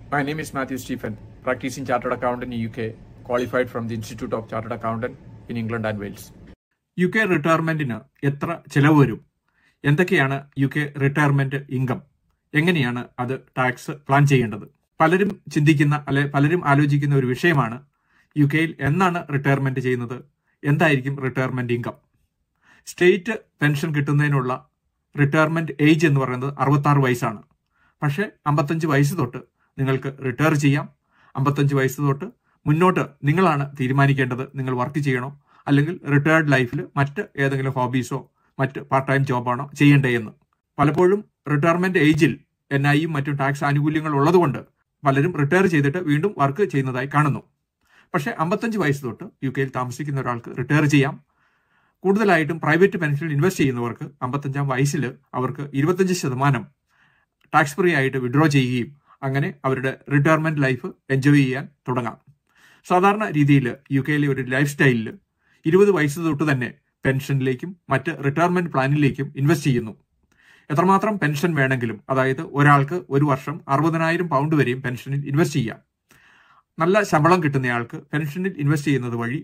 My name is Mathew Stephen, practicing Chartered Accountant in UK, qualified from the Institute of Chartered Accountant in England and Wales. UK റിട്ടയർമെന്റിന് എത്ര ചെലവ് വരും? എന്തൊക്കെയാണ് UK retirement income? എങ്ങനെയാണ് അത് tax plan ചെയ്യേണ്ടത്? പലരും ചിന്തിക്കുന്ന പലരും ആലോചിക്കുന്ന ഒരു വിഷയമാണ് UK-യിൽ എന്നാണ് റിട്ടയർമെന്റ് ചെയ്യുന്നത്, എന്തായിരിക്കും റിട്ടയർമെന്റ് ഇൻകം? സ്റ്റേറ്റ് പെൻഷൻ കിട്ടുന്നതിനുള്ള റിട്ടയർമെന്റ് ഏജ് എന്ന് പറയുന്നത് 66 വയസ്സാണ്. പക്ഷേ 55 വയസ്സ് തൊട്ട് നിങ്ങൾക്ക് റിട്ടയർ ചെയ്യാം. 55 വയസ്സ് തൊട്ട് മുന്നോട്ട് നിങ്ങളാണ് തീരുമാനിക്കേണ്ടത് നിങ്ങൾ വർക്ക് ചെയ്യണോ അല്ലെങ്കിൽ റിട്ടയർഡ് ലൈഫിൽ മറ്റ് ഏതെങ്കിലും ഹോബീസോ മറ്റ് പാർട്ട് ടൈം ജോബാണോ ചെയ്യേണ്ടേ എന്ന്. പലപ്പോഴും റിട്ടയർമെന്റ് ഏജിൽ NIയും മറ്റും ടാക്സ് ആനുകൂല്യങ്ങൾ ഉള്ളതുകൊണ്ട് പലരും റിട്ടയർ ചെയ്തിട്ട് വീണ്ടും വർക്ക് ചെയ്യുന്നതായി കാണുന്നു. പക്ഷേ 55 വയസ്സ് തൊട്ട് UK-യിൽ താമസിക്കുന്ന ഒരാൾക്ക് റിട്ടയർ ചെയ്യാം. കൂടുതലായിട്ടും പ്രൈവറ്റ് പെൻഷനിൽ ഇൻവെസ്റ്റ് ചെയ്യുന്നവർക്ക് 55-ാം വയസ്സിൽ അവർക്ക് 25% ടാക്സ് ഫ്രീ ആയിട്ട് വിഡ്രോ ചെയ്യുകയും അങ്ങനെ അവരുടെ റിട്ടയർമെന്റ് ലൈഫ് എൻജോയ് ചെയ്യാൻ തുടങ്ങാം. സാധാരണ രീതിയിൽ UK-യിലെ ഒരു ലൈഫ് സ്റ്റൈലിൽ 20 വയസ്സ് തൊട്ട് തന്നെ പെൻഷനിലേക്കും മറ്റ് റിട്ടയർമെന്റ് പ്ലാനിലേക്കും ഇൻവെസ്റ്റ് ചെയ്യുന്നു. എത്രമാത്രം പെൻഷൻ വേണമെങ്കിലും, അതായത് ഒരാൾക്ക് ഒരു വർഷം 60,000 പൗണ്ട് വരെയും പെൻഷനിൽ ഇൻവെസ്റ്റ് ചെയ്യാം. നല്ല ശമ്പളം കിട്ടുന്നയാൾക്ക് പെൻഷനിൽ ഇൻവെസ്റ്റ് ചെയ്യുന്നത് വഴി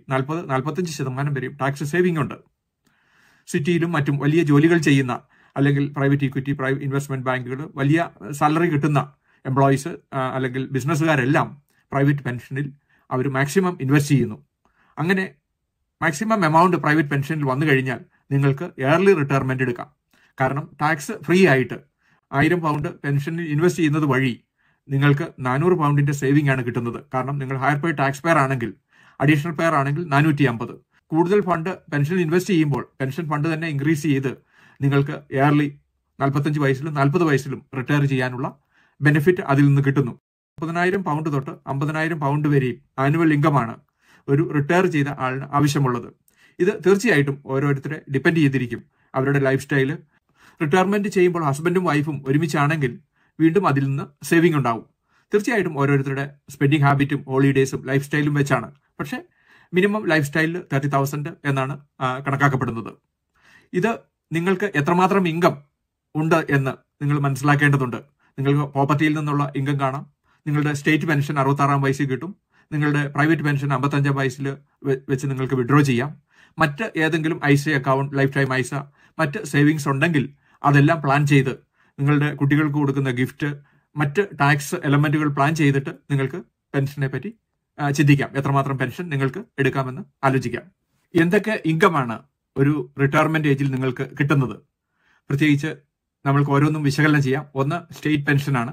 40-45% വരെയും ടാക്സ് സേവിംഗ് ഉണ്ട്. സിറ്റിയിലും മറ്റും വലിയ ജോലികൾ ചെയ്യുന്ന അല്ലെങ്കിൽ പ്രൈവറ്റ് ഇക്വിറ്റി, പ്രൈവറ്റ് ഇൻവെസ്റ്റ്മെന്റ് ബാങ്കുകൾ, വലിയ സാലറി കിട്ടുന്ന എംപ്ലോയീസ് അല്ലെങ്കിൽ ബിസിനസ്സുകാരെല്ലാം പ്രൈവറ്റ് പെൻഷനിൽ അവർ മാക്സിമം ഇൻവെസ്റ്റ് ചെയ്യുന്നു. അങ്ങനെ മാക്സിമം എമൗണ്ട് പ്രൈവറ്റ് പെൻഷനിൽ വന്നു കഴിഞ്ഞാൽ നിങ്ങൾക്ക് ഏർലി റിട്ടയർമെന്റ് എടുക്കാം. കാരണം ടാക്സ് ഫ്രീ ആയിട്ട് 1000 പൗണ്ട് പെൻഷനിൽ ഇൻവെസ്റ്റ് ചെയ്യുന്നത് വഴി നിങ്ങൾക്ക് 400 പൗണ്ടിന്റെ സേവിംഗ് ആണ് കിട്ടുന്നത്. കാരണം നിങ്ങൾ ഹയർ പേ ടാക്സ് പെയർ ആണെങ്കിൽ, അഡീഷണൽ പെയർ ആണെങ്കിൽ 450. കൂടുതൽ ഫണ്ട് പെൻഷനിൽ ഇൻവെസ്റ്റ് ചെയ്യുമ്പോൾ പെൻഷൻ ഫണ്ട് തന്നെ ഇൻക്രീസ് ചെയ്ത് നിങ്ങൾക്ക് ഏർലി 45 വയസ്സിലും 40 വയസ്സിലും റിട്ടയർ ചെയ്യാനുള്ള ബെനിഫിറ്റ് അതിൽ നിന്ന് കിട്ടുന്നു. 30,000 പൗണ്ട് തൊട്ട് 50,000 പൗണ്ട് വരെയും ആനുവൽ ഇൻകമാണ് ഒരു റിട്ടയർ ചെയ്ത ആളിന് ആവശ്യമുള്ളത്. ഇത് തീർച്ചയായിട്ടും ഓരോരുത്തരെ ഡിപ്പെൻഡ് ചെയ്തിരിക്കും, അവരുടെ ലൈഫ് സ്റ്റൈല്. റിട്ടയർമെന്റ് ചെയ്യുമ്പോൾ ഹസ്ബൻഡും വൈഫും ഒരുമിച്ചാണെങ്കിൽ വീണ്ടും അതിൽ നിന്ന് സേവിംഗ് ഉണ്ടാവും. തീർച്ചയായിട്ടും ഓരോരുത്തരുടെ സ്പെൻഡിങ് ഹാബിറ്റും ഹോളിഡേയ്സും ലൈഫ് സ്റ്റൈലും വെച്ചാണ്. പക്ഷേ മിനിമം ലൈഫ് സ്റ്റൈലിൽ 30,000 എന്നാണ് കണക്കാക്കപ്പെടുന്നത്. ഇത് നിങ്ങൾക്ക് എത്രമാത്രം ഇൻകം ഉണ്ട് എന്ന് നിങ്ങൾ മനസ്സിലാക്കേണ്ടതുണ്ട്. നിങ്ങൾക്ക് പ്രോപ്പർട്ടിയിൽ നിന്നുള്ള ഇൻകം കാണാം. നിങ്ങളുടെ സ്റ്റേറ്റ് പെൻഷൻ 66-ാം വയസ്സിൽ കിട്ടും. നിങ്ങളുടെ പ്രൈവറ്റ് പെൻഷൻ 55-ാം വയസ്സിൽ വെച്ച് നിങ്ങൾക്ക് വിഡ്രോ ചെയ്യാം. മറ്റ് ഏതെങ്കിലും ICAEW account, life time ISA, മറ്റ് സേവിങ്സ് ഉണ്ടെങ്കിൽ അതെല്ലാം പ്ലാൻ ചെയ്ത് നിങ്ങളുടെ കുട്ടികൾക്ക് കൊടുക്കുന്ന ഗിഫ്റ്റ്, മറ്റ് ടാക്സ് എലമെന്റുകൾ പ്ലാൻ ചെയ്തിട്ട് നിങ്ങൾക്ക് പെൻഷനെ പറ്റി ചിന്തിക്കാം. എത്രമാത്രം പെൻഷൻ നിങ്ങൾക്ക് എടുക്കാമെന്ന് ആലോചിക്കാം. എന്തൊക്കെ ഇൻകമാണ് ഒരു റിട്ടയർമെന്റ് ഏജിൽ നിങ്ങൾക്ക് കിട്ടുന്നത്? പ്രത്യേകിച്ച് നമ്മൾക്ക് ഓരോന്നും വിശകലനം ചെയ്യാം. 1 സ്റ്റേറ്റ് പെൻഷനാണ്,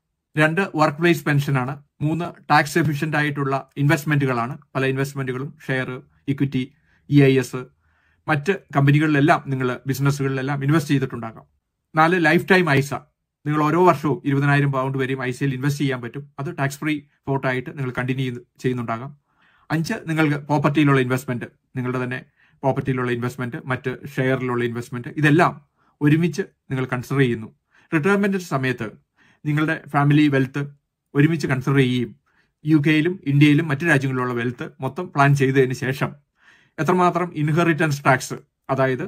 2 വർക്ക് പ്ലേസ് പെൻഷനാണ്, 3 ടാക്സ് എഫിഷ്യന്റ് ആയിട്ടുള്ള ഇൻവെസ്റ്റ്മെന്റുകളാണ്. പല ഇൻവെസ്റ്റ്മെന്റുകളും ഷെയർ, ഇക്വിറ്റി, EIS, മറ്റ് കമ്പനികളിലെല്ലാം നിങ്ങൾ ബിസിനസ്സുകളിലെല്ലാം ഇൻവെസ്റ്റ് ചെയ്തിട്ടുണ്ടാകാം. 4 ലൈഫ് ടൈം ISA. നിങ്ങൾ ഓരോ വർഷവും 20,000 പൗണ്ട് വരെയും ISAയിൽ ഇൻവെസ്റ്റ് ചെയ്യാൻ പറ്റും. അത് ടാക്സ് ഫ്രീ ഫോർട്ടായിട്ട് നിങ്ങൾ കണ്ടിന്യൂ ചെയ്യുന്നുണ്ടാകാം. 5 നിങ്ങൾക്ക് പ്രോപ്പർട്ടിയിലുള്ള ഇൻവെസ്റ്റ്മെന്റ്, നിങ്ങളുടെ തന്നെ പ്രോപ്പർട്ടിയിലുള്ള ഇൻവെസ്റ്റ്മെന്റ്, മറ്റ് ഷെയറിലുള്ള ഇൻവെസ്റ്റ്മെന്റ്, ഇതെല്ലാം ഒരുമിച്ച് നിങ്ങൾ കൺസിഡർ ചെയ്യുന്നു. റിട്ടയർമെന്റ് സമയത്ത് നിങ്ങളുടെ ഫാമിലി വെൽത്ത് ഒരുമിച്ച് കൺസിഡർ ചെയ്യുകയും UK-യിലും ഇന്ത്യയിലും മറ്റു രാജ്യങ്ങളിലുള്ള വെൽത്ത് മൊത്തം പ്ലാൻ ചെയ്തതിന് ശേഷം എത്രമാത്രം ഇൻഹെറിറ്റൻസ് ടാക്സ്, അതായത്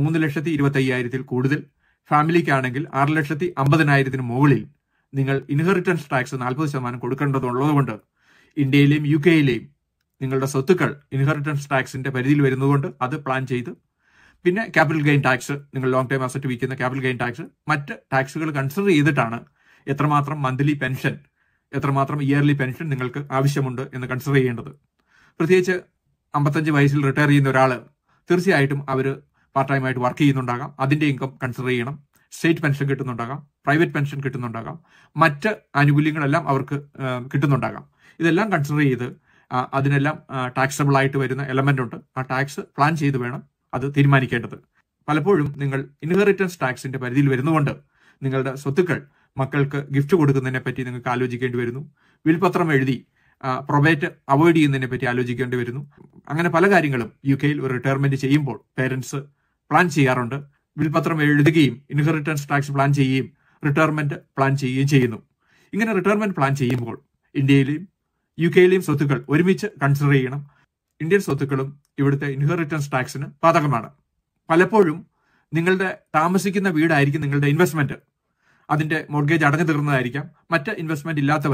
3,25,000 കൂടുതൽ, ഫാമിലിക്കാണെങ്കിൽ 6,50,000 മുകളിൽ നിങ്ങൾ ഇൻഹെറിറ്റൻസ് ടാക്സ് 40% കൊടുക്കേണ്ടതുള്ളതുകൊണ്ട് ഇന്ത്യയിലെയും UK-യിലെയും നിങ്ങളുടെ സ്വത്തുക്കൾ ഇൻഹെറിറ്റൻസ് ടാക്സിന്റെ പരിധിയിൽ വരുന്നതുകൊണ്ട് അത് പ്ലാൻ ചെയ്ത്, പിന്നെ ക്യാപിറ്റൽ ഗെയിൻ ടാക്സ്, നിങ്ങൾ ലോങ് ടൈം അസറ്റ് വിൽക്കുന്ന ക്യാപിറ്റൽ ഗെയിൻ ടാക്സ്, മറ്റ് ടാക്സുകൾ കൺസിഡർ ചെയ്തിട്ടാണ് എത്രമാത്രം മന്ത്ലി പെൻഷൻ, എത്രമാത്രം ഇയർലി പെൻഷൻ നിങ്ങൾക്ക് ആവശ്യമുണ്ട് എന്ന് കൺസിഡർ ചെയ്യേണ്ടത്. പ്രത്യേകിച്ച് 55 വയസ്സിൽ റിട്ടയർ ചെയ്യുന്ന ഒരാൾ തീർച്ചയായിട്ടും അവർ പാർട്ട് ടൈം ആയിട്ട് വർക്ക് ചെയ്യുന്നുണ്ടാകാം. അതിന്റെ ഇൻകം കൺസിഡർ ചെയ്യണം. സ്റ്റേറ്റ് പെൻഷൻ കിട്ടുന്നുണ്ടാകാം, പ്രൈവറ്റ് പെൻഷൻ കിട്ടുന്നുണ്ടാകാം, മറ്റ് ആനുകൂല്യങ്ങളെല്ലാം അവർക്ക് കിട്ടുന്നുണ്ടാകാം. ഇതെല്ലാം കൺസിഡർ ചെയ്ത് അതിനെല്ലാം ടാക്സബിൾ ആയിട്ട് വരുന്ന എലമെന്റ് ഉണ്ട്. ആ ടാക്സ് പ്ലാൻ ചെയ്ത് വേണം അത് തീരുമാനിക്കേണ്ടത്. പലപ്പോഴും നിങ്ങൾ ഇൻഹെറിറ്റൻസ് ടാക്സിന്റെ പരിധിയിൽ വരുന്നതുകൊണ്ട് നിങ്ങളുടെ സ്വത്തുക്കൾ മക്കൾക്ക് ഗിഫ്റ്റ് കൊടുക്കുന്നതിനെ പറ്റി നിങ്ങൾക്ക് ആലോചിക്കേണ്ടി വരുന്നു. വിൽപത്രം എഴുതി പ്രൊബേറ്റ് അവോയ്ഡ് ചെയ്യുന്നതിനെ പറ്റി ആലോചിക്കേണ്ടി വരുന്നു. അങ്ങനെ പല കാര്യങ്ങളും UK-യിൽ ഒരു റിട്ടയർമെന്റ് ചെയ്യുമ്പോൾ പേരൻസ് പ്ലാൻ ചെയ്യാറുണ്ട്. വിൽപത്രം എഴുതുകയും ഇൻഹെറിറ്റൻസ് ടാക്സ് പ്ലാൻ ചെയ്യുകയും റിട്ടയർമെന്റ് പ്ലാൻ ചെയ്യുകയും ചെയ്യുന്നു. ഇങ്ങനെ റിട്ടയർമെന്റ് പ്ലാൻ ചെയ്യുമ്പോൾ ഇന്ത്യയിലെയും UK-യിലെയും സ്വത്തുക്കൾ ഒരുമിച്ച് കൺസിഡർ ചെയ്യണം. ഇന്ത്യൻ സ്വത്തുക്കളും ഇവിടുത്തെ ഇൻഹെറിറ്റൻസ് ടാക്സിന് ബാധകമാണ്. പലപ്പോഴും നിങ്ങളുടെ താമസിക്കുന്ന വീടായിരിക്കും നിങ്ങളുടെ ഇൻവെസ്റ്റ്മെന്റ്. അതിന്റെ മോർഗേജ് അടഞ്ഞു തീർന്നതായിരിക്കാം. മറ്റ് ഇൻവെസ്റ്റ്മെന്റ് ഇല്ലാത്തവർ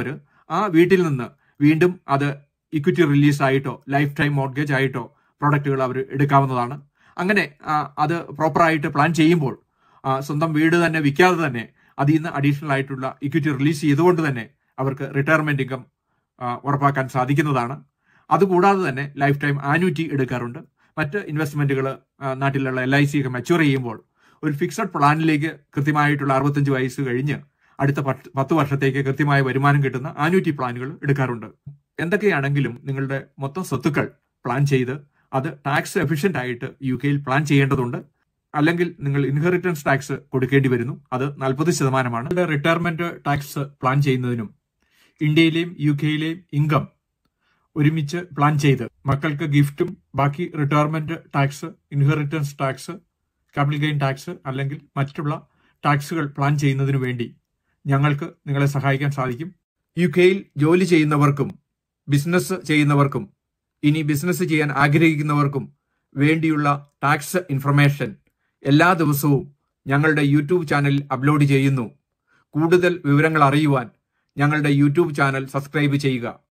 ആ വീട്ടിൽ നിന്ന് വീണ്ടും അത് ഇക്വിറ്റി റിലീസ് ആയിട്ടോ ലൈഫ് ടൈം മോർഗേജ് ആയിട്ടോ പ്രോഡക്റ്റുകൾ അവർ എടുക്കാവുന്നതാണ്. അങ്ങനെ അത് പ്രോപ്പറായിട്ട് പ്ലാൻ ചെയ്യുമ്പോൾ സ്വന്തം വീട് തന്നെ വിൽക്കാതെ തന്നെ അതിൽ നിന്ന് അഡീഷണൽ ആയിട്ടുള്ള ഇക്വിറ്റി റിലീസ് ചെയ്തുകൊണ്ട് തന്നെ അവർക്ക് റിട്ടയർമെന്റ് ഇൻകം ഉറപ്പാക്കാൻ സാധിക്കുന്നതാണ്. അതുകൂടാതെ തന്നെ ലൈഫ് ടൈം ആന്യൂറ്റി എടുക്കാറുണ്ട്. മറ്റ് ഇൻവെസ്റ്റ്മെന്റുകൾ നാട്ടിലുള്ള LIC ഒക്കെ മെച്യൂർ ചെയ്യുമ്പോൾ ഒരു ഫിക്സഡ് പ്ലാനിലേക്ക് കൃത്യമായിട്ടുള്ള 65 വയസ്സ് കഴിഞ്ഞ് അടുത്ത 10 വർഷത്തേക്ക് കൃത്യമായ വരുമാനം കിട്ടുന്ന ആന്യൂറ്റി പ്ലാനുകൾ എടുക്കാറുണ്ട്. എന്തൊക്കെയാണെങ്കിലും നിങ്ങളുടെ മൊത്തം സ്വത്തുക്കൾ പ്ലാൻ ചെയ്ത് അത് ടാക്സ് എഫിഷ്യന്റ് ആയിട്ട് UK പ്ലാൻ ചെയ്യേണ്ടതുണ്ട്. അല്ലെങ്കിൽ നിങ്ങൾ ഇൻഹെറിറ്റൻസ് ടാക്സ് കൊടുക്കേണ്ടി വരുന്നു. അത് 40%. റിട്ടയർമെന്റ് ടാക്സ് പ്ലാൻ ചെയ്യുന്നതിനും ഇന്ത്യയിലെയും UKയിലെയും ഇൻകം ഒരുമിച്ച് പ്ലാൻ ചെയ്ത് മക്കൾക്ക് ഗിഫ്റ്റും ബാക്കി retirement tax, inheritance tax, capital gain tax അല്ലെങ്കിൽ മറ്റുള്ള ടാക്സുകൾ പ്ലാൻ ചെയ്യുന്നതിനു വേണ്ടി ഞങ്ങൾക്ക് നിങ്ങളെ സഹായിക്കാൻ സാധിക്കും. UKയിൽ ജോലി ചെയ്യുന്നവർക്കും ബിസിനസ് ചെയ്യുന്നവർക്കും ഇനി ബിസിനസ് ചെയ്യാൻ ആഗ്രഹിക്കുന്നവർക്കും വേണ്ടിയുള്ള ടാക്സ് ഇൻഫർമേഷൻ എല്ലാ ദിവസവും ഞങ്ങളുടെ യൂട്യൂബ് ചാനലിൽ അപ്ലോഡ് ചെയ്യുന്നു. കൂടുതൽ വിവരങ്ങൾ അറിയുവാൻ ഞങ്ങളുടെ യൂട്യൂബ് ചാനൽ സബ്സ്ക്രൈബ് ചെയ്യുക.